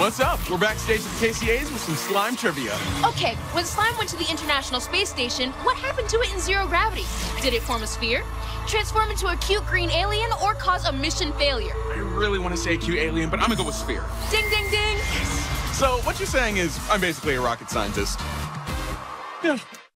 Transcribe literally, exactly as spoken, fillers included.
What's up? We're backstage at the K C As with some slime trivia. Okay, when slime went to the International Space Station, what happened to it in zero gravity? Did it form a sphere, transform into a cute green alien, or cause a mission failure? I really want to say cute alien, but I'm gonna go with sphere. Ding, ding, ding! So what you're saying is I'm basically a rocket scientist. Yeah.